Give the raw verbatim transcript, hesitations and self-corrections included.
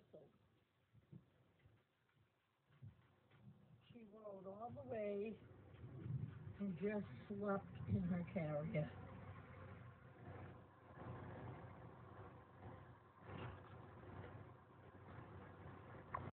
So she rode all the way and just slept in her carrier.